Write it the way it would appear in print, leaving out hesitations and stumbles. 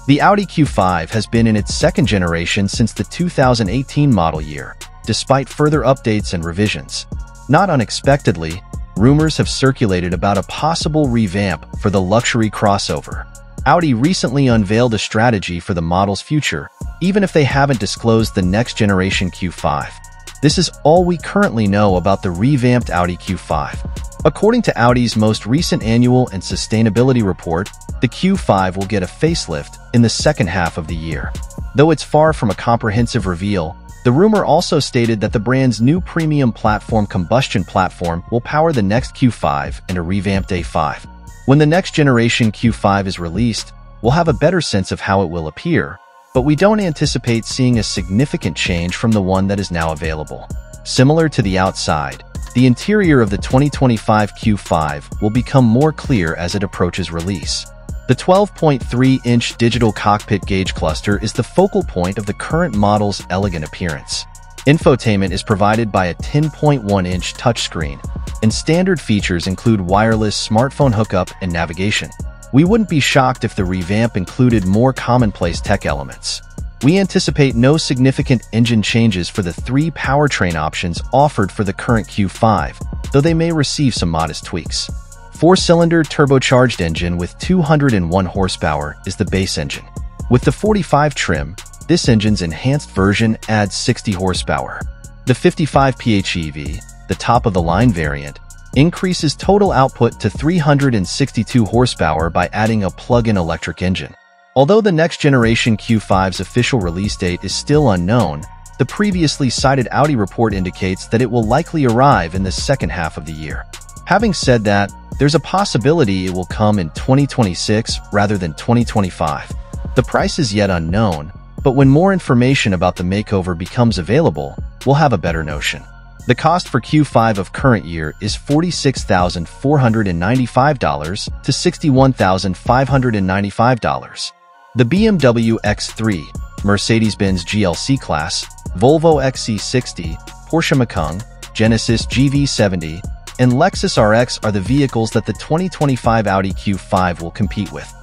The Audi Q5 has been in its second generation since the 2018 model year, despite further updates and revisions. Not unexpectedly, rumors have circulated about a possible revamp for the luxury crossover. Audi recently unveiled a strategy for the model's future, even if they haven't disclosed the next-generation Q5. This is all we currently know about the revamped Audi Q5. According to Audi's most recent annual and sustainability report, the Q5 will get a facelift in the second half of the year. Though it's far from a comprehensive reveal, the rumor also stated that the brand's new Premium Platform Combustion platform will power the next Q5 and a revamped A5. When the next generation Q5 is released, we'll have a better sense of how it will appear, but we don't anticipate seeing a significant change from the one that is now available. Similar to the outside, the interior of the 2025 Q5 will become more clear as it approaches release. The 12.3-inch digital cockpit gauge cluster is the focal point of the current model's elegant appearance. Infotainment is provided by a 10.1-inch touchscreen, and standard features include wireless smartphone hookup and navigation. We wouldn't be shocked if the revamp included more commonplace tech elements. We anticipate no significant engine changes for the three powertrain options offered for the current Q5, though they may receive some modest tweaks. 4-cylinder turbocharged engine with 201 horsepower is the base engine. With the 45 trim, this engine's enhanced version adds 60 horsepower. The 55 PHEV, the top-of-the-line variant, increases total output to 362 horsepower by adding a plug-in electric engine. Although the next-generation Q5's official release date is still unknown, the previously cited Audi report indicates that it will likely arrive in the second half of the year. Having said that, there's a possibility it will come in 2026 rather than 2025. The price is yet unknown, but when more information about the makeover becomes available, we'll have a better notion. The cost for Q5 of current year is $46,495 to $61,595. The BMW X3, Mercedes-Benz GLC Class, Volvo XC60, Porsche Macan, Genesis GV70, and Lexus RX are the vehicles that the 2025 Audi Q5 will compete with.